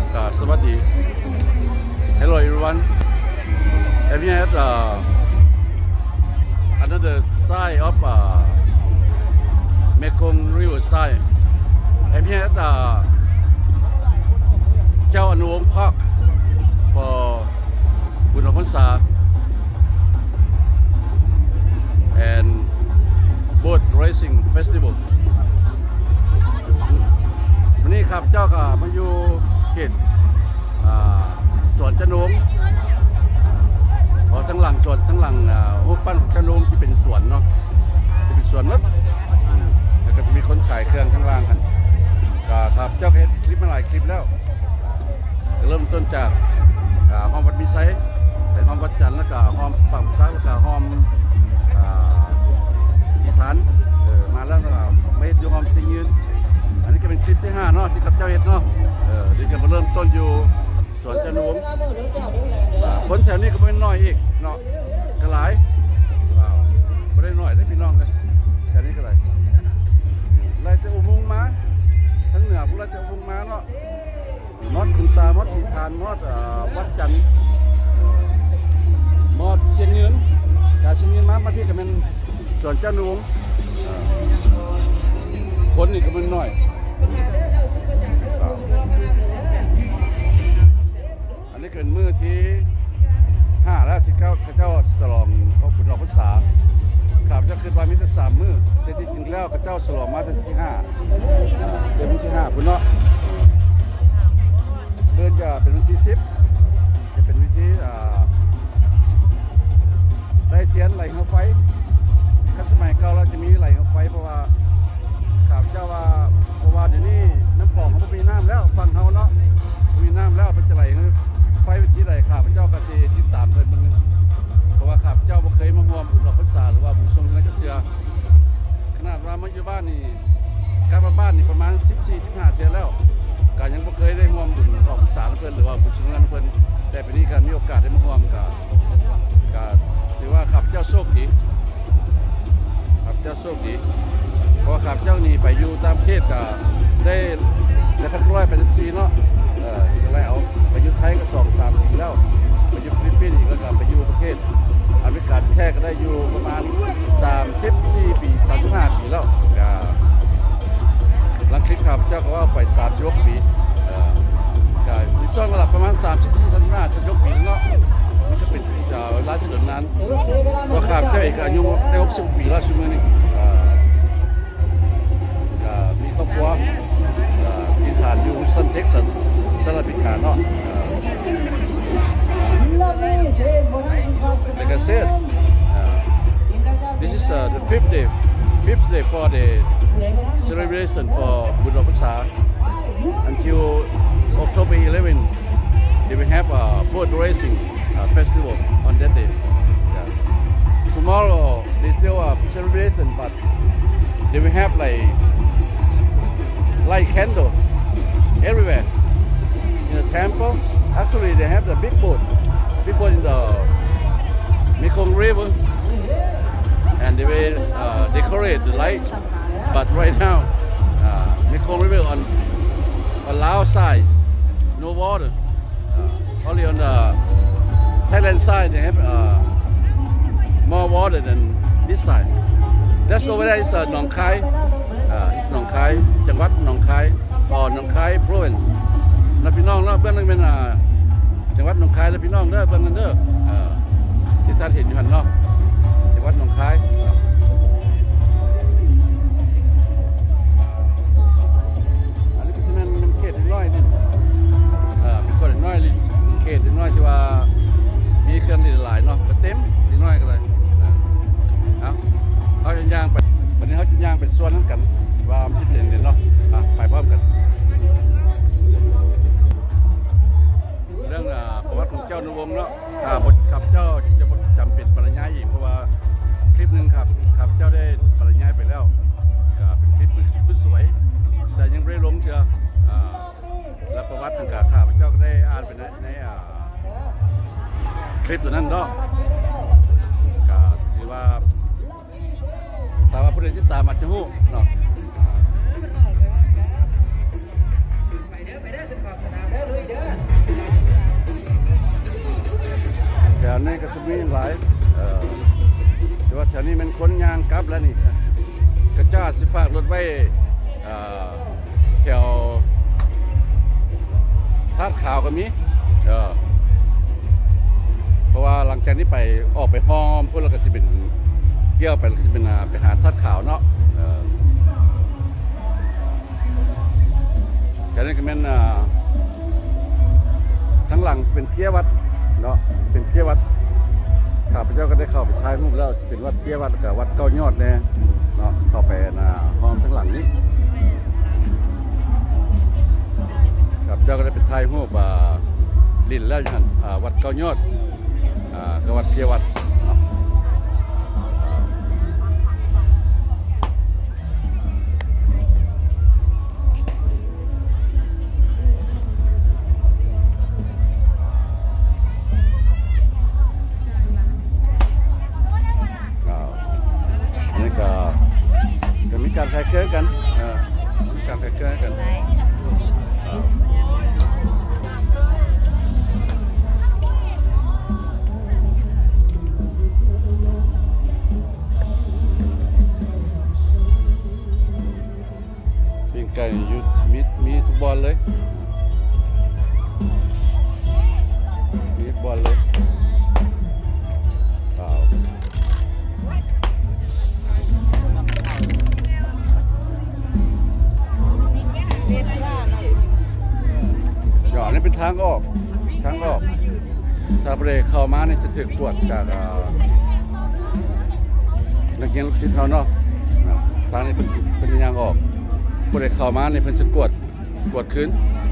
สวัสดี Hello everyone. Have you had another side of Mekong River side? Have you had Khao Anuong Park for Buôn Ma Thuột and Boat Racing Festival? วันนี้ครับเจ้าก็มาอยู่เขตสวนจันทงทั้งหลังสวนทั้งหลังรูปปั้นของจันทงที่เป็นสวนเนาะจะเป็นสวนมดแล้วก็จะมีคนขายเครื่องข้างล่างกันครับเจ้าเห็นคลิปมาหลายคลิปแล้วเริ่มต้นจากห้องวัดมิไซเป็นห้องวัดจันทร์แล้วก็ห้องฝั่งซ้ายแล้วก็ห้องสีฐานมาแล้วก็ไม่อยู่ห้องสิงยืนอันนี้ก็เป็นคลิปที่5เนาะที่กับเจ้าเห็ดเนาะเดี๋ยวจะมาเริ่มต้นอยู่สวนจันทงคนแถวนี้ก็ไม่น้อยอีกเนาะกระไรไม่ได้น้อยได้พี่น้องเลยแถวนี้ก็ไรเราจะอุโมงค์มาทั้งเหนือพวกเราจะอุโมงค์มาเนาะมอดคุณตามอดสีฐานมอดวัดจันทร์มอดเชียงยืนการเชียงยืนมาที่ก็เป็นสวนจันทงคนนี่ก็ไม่น้อยอันนี้เป็นมื้อที่5แล้วที่เจ้าฉลองพระคุณออกพรรษาครับจะขึ้นวันมิตร3 มื้อแต่ที่จริงแล้วเจ้าฉลองมาถึงที่5เดือนที่5คุณเนาะเดือนจะเป็นวันที่10จะเป็นวันที่ได้เทียนไหลเข้าไฟขั้นสมัยเก่าเราจะมีไหลเข้าไฟเพราะว่าครับเจ้าว่าเพราะว่าเดี๋ยวนี้น้ำปองเขาไม่มีน้ำแล้วฟังเขาเนาะมีน้ำแล้วเป็นจะไหลไฟเป็นที่ไหลข้าพเจ้าก็จะติดตามเดินมึงเพราะว่าข้าพเจ้าไม่เคยมาห่วงบุญหลอกพรรษาหรือว่าบุญทรงนั้นก็เสือขนาดว่ามาอยู่บ้านนี่การมาบ้านนี่ประมาณ14-15 เดือนแล้วก็ยังไม่เคยได้ห่วงบุญหลอกพรรษาเพื่อนหรือว่าบุญทรงนั้นเพื่อนแต่ปีนี้ก็มีโอกาสได้มาห่วงก็ถือว่าข้าพเจ้าโชคดีข้าพเจ้าโชคดีเพราะข้าพเจ้านี่ไปอยู่ตามประเทศก็ได้1,184เนาะแล้วไปอยู่ไทยก็2-3 ปีแล้วไปอยู่ฟิลิปปินส์อีกแล้วก็ไปอยู่ประเทศอเมริกาแท้ก็ได้อยู่ประมาณ34 ปี 35 ปีแล้วหลังคลิปข้าพเจ้าก็ว่าไป36 ปีก็มีช่วงระดับประมาณ34-35 36 ปีเนาะมันก็เป็นร้านถนนนั้นเพราะข้าพเจ้าเองอายุได้60 ปีแล้วชั่วโมงนี้มีครอบครัวที่ฐานอยู่ซันเท็กซัสสหรัฐอเมริกาเนาะLike I said, this is the fifth day for the celebration for Buôn Ma Thuột until October 11. They will have a boat racing festival on that day. Yeah. Tomorrow they still a celebration, but they will have like candle everywhere in the temple. Actually, they have the big boat in the Mekong River, and they will decorate the light. But right now, Mekong River on Laos side, no water. Only on the Thailand side, they have more water than this side. That's over there is Nong Khai. It's Nong Khai, จังหวัดหนองคาย or Nong Khai province. แล้วพี่น้องเนาะเบื้องนั้นเป็นจังหวัดหนองคายแล้วพี่น้องเด้อเบื้องนั้นเด้อที่ท่านเห็นอยู่หันเนาะจังหวัดหนองคายอันนี้ก็คือมันเขตน้อยนี่เป็นคนน้อยเขตน้อยที่ว่ามีเครื่องหลายเนาะก็เต็มน้อยก็เลยเขาจะย่างไปวันนี้เขาจะย่างเป็นส่วนนั้นกันว่ามันจะเป็นเนาะไปพร้อมกันเรื่องประวัติของเจ้านวงเนาะบทขับเจ้าจะจำเป็นปริญญาอีกเพราะว่าคลิปหนึ่งขับเจ้าได้ปริญญาไปแล้วเป็นคลิปสวยแต่ยังไม่ได้ลงเชียวและประวัติของข้าพเจ้าก็ได้อ่านไปในคลิปตัวนั้นเนาะถือว่าแต่ว่าผู้ใดที่ตามอาจจะหู้เนาะ ไปเด้อขึ้นขอบสนามเด้อลุยเด้อสมีหลายแต่ว่าแถวนี้มันคนยางกลับแล้วนี่กระจ้าสิฝากรถไว้แถวท่าข่าวก็มีเพราะว่าหลังจากนี้ไปออกไปห้อมพวกเราก็จะเป็นเที่ยวไปจะเป็นไปหาท่าข่าวเนาะจากนั้นก็เป็นทั้งหลังเป็นเที่ยววัดเนาะเป็นเที่ยววัดข้าพเจ้าก็ได้เข้าไปถ่ายรูปแล้วเป็นวัดเที่ยววัดกับวัดเก้ายอดเนี่ยเนาะเข้าไปห้อมทั้งหลังนี้ข้าพเจ้าก็ได้ไปถ่ายรูปลิ้นแล้วอย่างวัดเก้ายอดกับวัดเที่ยววัดการแข่งขันกันการแข่งขันกันเป็นไก่ยุดมีทุกบอลเลยมีบอลเลยนี่เป็นทางออกถ้าบริเข้ามานี่จะถูกตรวจจากนักเรียนลูกศิษย์เขาเนาะทางนี้เป็นยางออกบริเข้ามานี่เป็นจะกวดขึ้น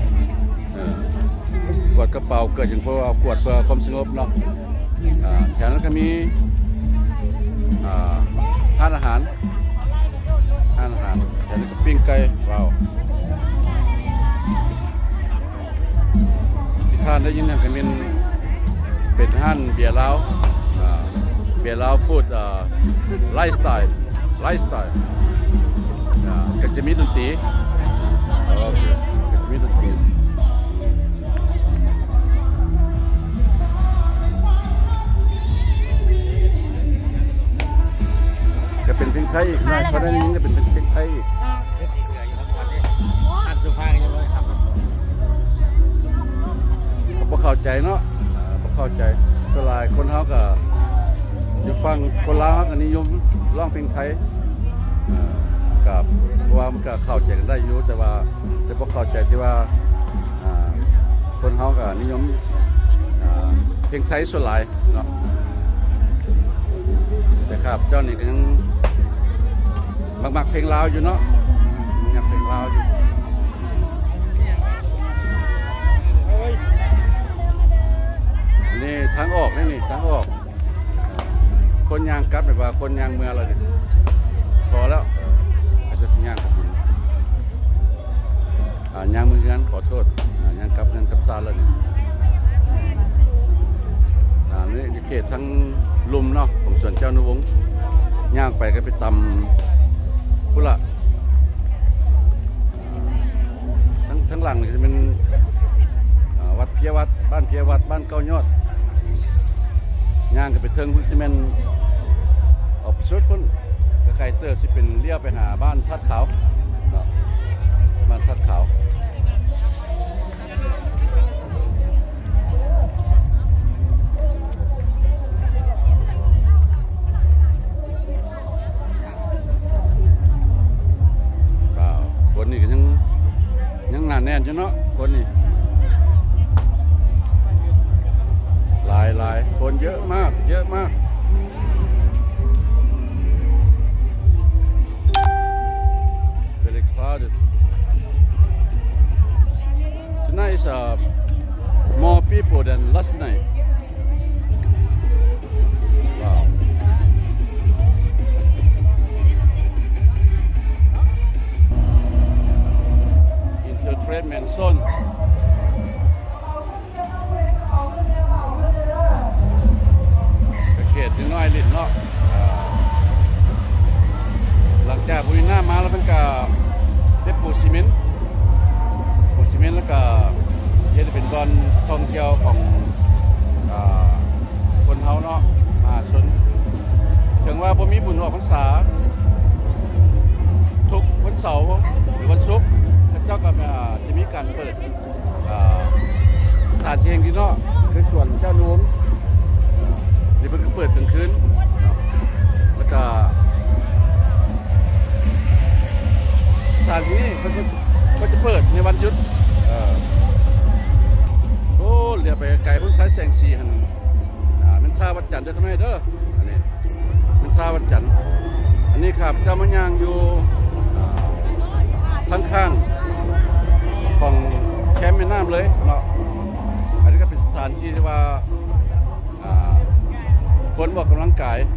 กวดกระเป๋าเกิดอย่างเพราะว่ากวดเพื่อความสงบเนาะแถวนั้นก็มีร้านอาหารแถวนี้ก็ปิ้งไก่ว้าวท่านได้ยินเนี่ยก็เป็นห้านเบียร์ลาวฟู้ดไลฟ์สไตล์ก็จะมีดนตรีก็เป็นเพลงไทยอีกนะเขาได้ยินก็เป็นเพลงไทยอีกพอเข้าใจเนาะพอเข้าใจสลายคนเขาก็อยู่ฟังคนลาวเขาก็นิยมร้องเพลงไทยกับว่ามันก็เข้าใจกันได้อยู่แต่พอเข้าใจที่ว่าคนเขาก็นิยมเพลงไทยส่วนหลายเนาะแต่ครับเจ้านี่ก็ยังมักเพลงลาวอยู่เนาะยังเพลงลาวอยู่นี่ทางออกนี่ทางออกคนยางกลับแบบว่าคนยางเมืองอะไรเนี่ยพอแล้วอาจจะยางกับยางเมืองนั้นขอโทษยางกับซาแล้วเนี่ยนี่เขตทั้งลุมเนาะของสวนเจ้านุวงศ์ย่างไปก็ไปตำพุละทั้งหลังจะเป็นวัดเพียวัดบ้านเพียวัดบ้านเก้ายอดย่างก็ไปเทิงพุ่นซีเมนออกสุดพุ่นก็ไกลเตอร์สิเป็นเลี้ยวไปหาบ้านทัดขาวบ้านทัดขาวคนนี้ก็ยังหนาแน่นอยู่เนาะคนนี้หลายคนเยอะมากvery crowded tonight is more people than last night wow entertainment zoneเขตน้อยลิ้นเนาะหลังจากบุรีน่ามาแล้วมันก็ได้ปูซีเมนต์แล้วก็จะเป็นบอลท่องเที่ยวของคนเฮฮาเนาะมาชนถึงว่าบ่มีบุญออกพรรษาทุกวันเสาร์หรือวันศุกร์พระเจ้าก็จะมีการเปิดสถานที่แห่งนี้เนาะคือส่วนเจ้าหลวงนี่เป็นก็เปิดกลางคืนแล้วก็สถานที่นี้ก็จะเปิดในวันหยุดโอ้เรียกไปไกลพุ่งคล้ายแสงสีหันมันท่าวัดจันทร์เด้อข้างในเด้ออันนี้มันท่าวัดจันทร์อันนี้ครับเจ้ามะยางอยู่ข้างๆของแคมป์แม่น้ำเลยเนาะอันนี้ก็เป็นสถานที่ที่ว่าคนออกกำลังกาย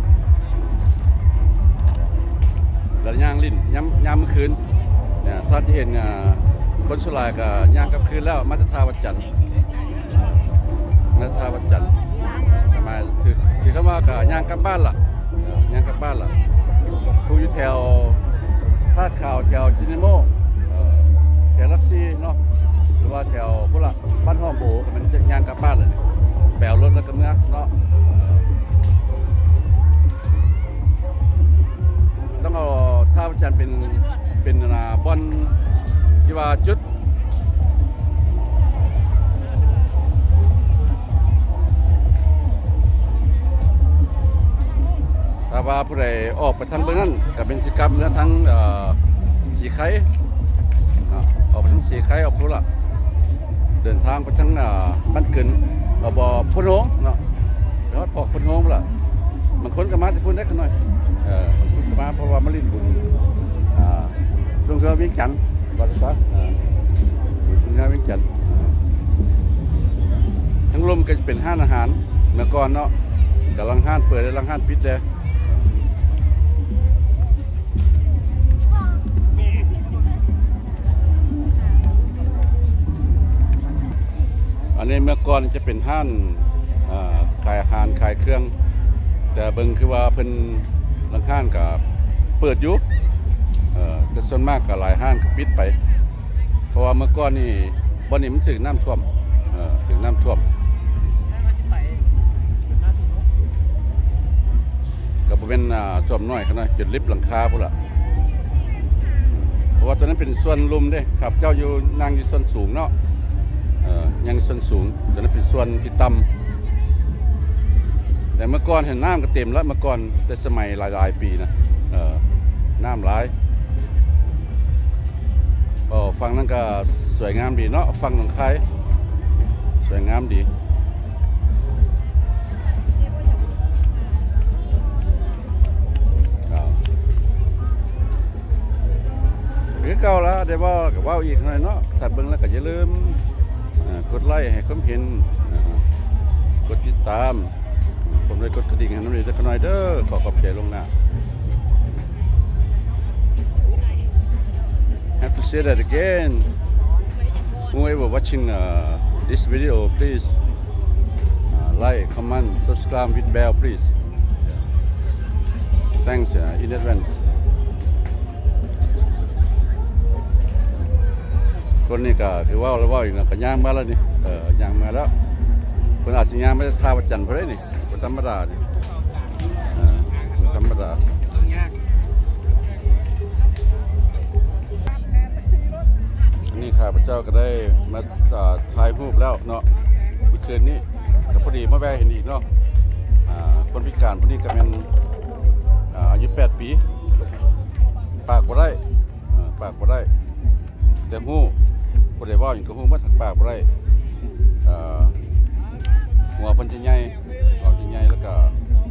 แล้วย่างลิ้นย้ำเมื่อคืนเนี่ยถ้าจะเห็นคนสลายกับย่างกับคืนแล้วมาจะท่าวัดจันทร์มาท่าวัดจันทร์ทำไมคือเขาว่ากับย่างกลับบ้านล่ะย่างกลับบ้านล่ะผู้อยู่แถวท่าข่าวแถวจินิโมแถวลักซี่เนาะหรือว่าแถวพวกละบ้านห้องโบมันจะย่างกลับบ้านเลยแปลรถแล้วก็เมื่อเนาะต้องเอาท่าวัดจันทร์เป็นบอลที่ว่าจุดถ้าว่าผู้ใดออกไปทางเบื้องนั้นก็เป็นกิจกรรมเนื้อทั้งสีไข่ออกไปทั้งสีไข่ออกพุละเดินทางไปทั้งบ้านเกินบ่อพุ่นโฮงเนาะแล้วปอกพุ่นโฮงละบางคนก็มาจะพูดได้กันหน่อยบางคนก็มาเพราะว่ามาลิ้นบุญส่งเสริมวิ่งจันทร์บัดซะส่งเสริมวิ่งจันทร์ทั้งลมก็จะเป็นห้านอาหารเมื่อก่อนเนาะกำลังห้านเปิดและลังห้านปิดเลยอันนี้เมื่อก่อนจะเป็นห้านขายอาหารขายเครื่องแต่เบิ่งคือว่าเพิ่นลังห้านกับเปิดอยู่แต่ส่วนมากก็หลายห้างก็ปิดไปเพราะว่าเมื่อก่อนนี่บ่อนี้มันถึงน้ำท่วมถึงน้ำท่วมก็บ่เป็นท่วมน้อยขนาดจุดลิฟต์หลังคาพุ่นล่ะเพราะว่าตอนนั้นเป็นส่วนลุ่มเด้ครับเจ้าอยู่นั่งอยู่ส่วนสูงเนาะยังส่วนสูงตอนนั้นเป็นส่วนที่ต่ำแต่เมื่อก่อนเห็นน้ำก็เต็มแล้วเมื่อก่อนแต่สมัยหลายปีนะน้ำหลายฟังนั่นก็สวยงามดีเนาะฟังหนองคายสวยงามดีหรือเก่าแล้วได้ว่ากับว่าอีกหน่อยเนาะถ้าเบิ่งแล้วก็อย่าลืมกดไลค์ให้ความเห็นกดติดตามผมเลยกดกระดิ่งให้น้องดีสักหน่อยเด้อขอบใจลงหน้าhave to say that again. Whoever watching this video, please like, comment, subscribe with bell, please. Thanks in advance. คนนี้ก็ถือว่าเราว่าอยู่นะก็ย่างมาแล้วนี่ย่างมาแล้วคนอาจจะย่างไม่ได้ท่าวัดจันทร์เพราะนี่คนธรรมดานี่ธรรมดานี่ข้าพเจ้าก็ได้มาถ่ายรูปแล้วเนาะเมื่อคืนนี้แต่พอดีมาแวะเห็นอีกเนาะคนพิการคนนี้ก็เป็นอายุ8 ปีปากบ่ได้ปากบ่ได้แต่หูบ่ได้ว่าอย่างกับหูมาถักปากบ่ได้หัวเพิ่นจะใหญ่ออกจะใหญ่แล้วก็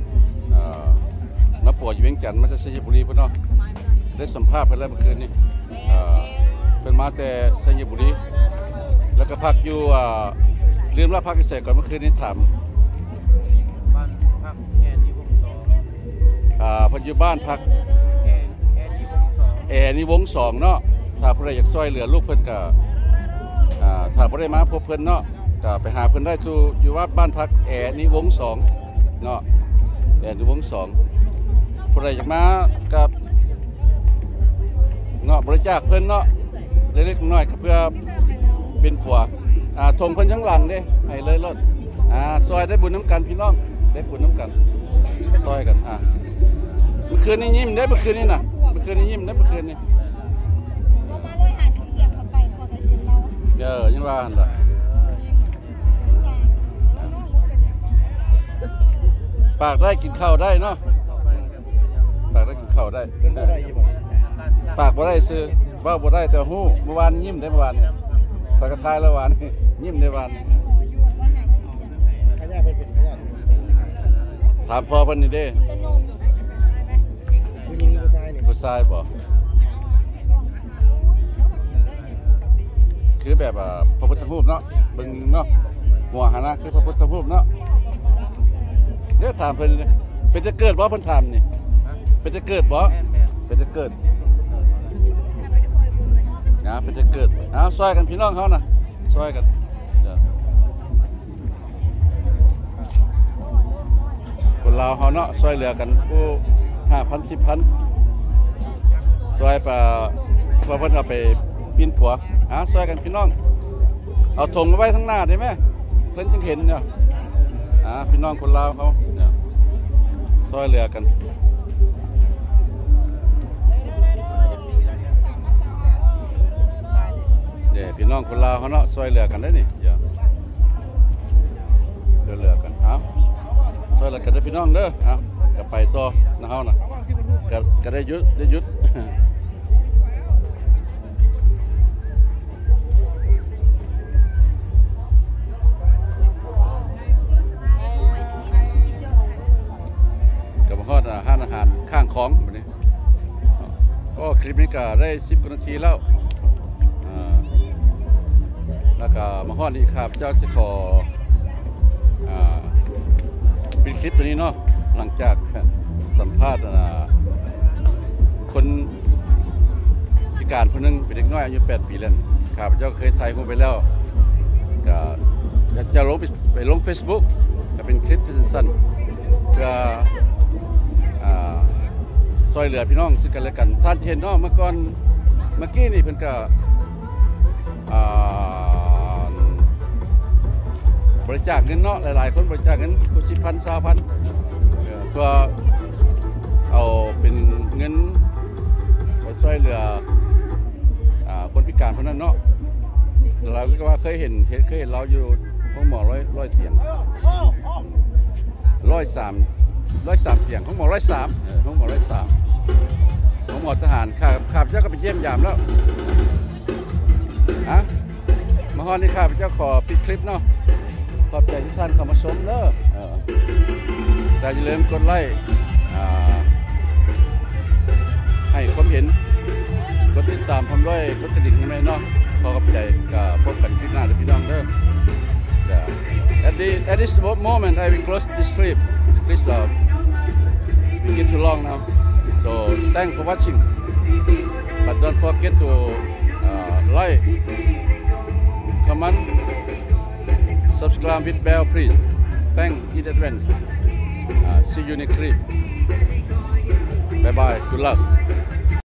มาป่วยอยู่เวียงจันทร์มาจากชัยบุรีเพิ่นเนาะได้สัมภาษณ์เพิ่นแล้วเมื่อคืนนี้เป็นมาแต่ชัยบุรีแล้วก็พักอยู่ลืมว่าพักที่ใส่ก่อนเมื่อคืนนี้ถามบ้านพักแอนนี่วงสองพันอยู่บ้านพักแอนนี่วงสองเนาะถ้าผู้ใดอยากช่วยเหลือลูกเพิ่นก็ถ้าผู้ใดมาพบเพิ่นเนาะก็ไปหาเพิ่นได้อยู่ว่าบ้านพักแอนนี่วงสองเนาะแอนนี่วงสองผู้ใดอยากมากับเนาะบริจาคเพิ่นเนาะเล็กๆน้อยๆก็เพื่อเป็นผัวทงเพิ่นทั้งหลังเด้ให้เลยรถซอยได้บุญน้ำกันพี่น้องได้บุญน้ำกันซอยกันเมื่อคืนนี้ยิ้มได้เมื่อคืนนี้น่ะเมื่อคืนนี้ยิ้มได้เมื่อคืนนี้เรามาเลยหาสิเกียบเข้าไปพอกันเรายังว่าหั่นล่ะปากได้กินข้าวได้เนาะปากได้กินข้าวได้ปากบ่ได้ซื้อว่าบ่ได้แต่ฮู้เมื่อวานยิ้มได้เมื่อวานนี่ปากกระทายแล้ววานยิ้มได้วานถามพ่อเพิ่นนี่เด้ผู้ชายบ่คือแบบพระพุทธรูปเนาะเบิ่งเนาะหัวหานะคือพระพุทธรูปเนาะเดี๋ยวถามเพิ่นเป็นจะเกิดบ่เพิ่นถามนี่เป็นจะเกิดบ่เป็นจะเกิดเป็นจะเกิดซอยกันพี่น้องเขานะซอยกันคนลาวเขาเนาะซอยเหลือกันผู้5,000 10,000ซอยป่าเพื่อเพิ่นเอาไปปีนผัวซอยกันพี่น้องเอาธงไว้ข้างหน้าได้ไหมเพิ่นจึงเห็นเนี่ยพี่น้องคนลาวเขาเนี่ยซอยเหลือกันพี่น้องคนลาวเขาเนาะซอยเหลือกันได้นี่เหลือกันซอยเหลือกันได้พี่น้องเด้อก็ไปต่อนะเฮานะก็ได้หยุดกับฮอดห้านอาหารข้างของแบบนี้ก็คลิปนี้ก็ได้10 กว่านาทีแล้วแล้วก็มาฮอดนี่ครับเจ้าจะขอเป็นคลิปตัวนี้เนาะหลังจากสัมภาษณ์คนพิการคนนึงเป็นเด็กน้อยอายุ8 ปีแล้วข้าพเจ้าเคยถ่ายรูปไปแล้วก็จะลงไปลง Facebook ก็เป็นคลิปสั้นๆเพื่อซอยเหลือพี่น้องซึ่งกันและกันท่านเห็นเนาะเมื่อกี้นี่เพิ่นก็บริจาคเงินเนาะหลายๆคนบริจาคเงินผู้10,000 20,000เพื่อเอาเป็นเงินไปช่วยเหลือคนพิการคนนั้นเนาะเราก็ว่าเคยเห็นเราอยู่ห้องหมอร้อยเตียง103เตียงห้องหมอ103ห้องหมอ103ห้องหมอทหารข้าพเจ้าก็ไปเยี่ยมยามแล้วมาฮอดนี่ข้าพเจ้าขอปิดคลิปเนาะขอบใจทุกท่านเข้ามาชมเด้อแต่อย่าลืมกดไลค์ให้ความเห็นกดติดตามผมด้วยกดกระดิ่งให้เนาะขอขอบใจกับพบกันคลิปหน้าเด้อพี่น้องเด้อ At this moment I will close this clip please we get too long now so thanks for watching but don't forget to like comment subscribe with bell please thank in advance see you next clip bye bye good luck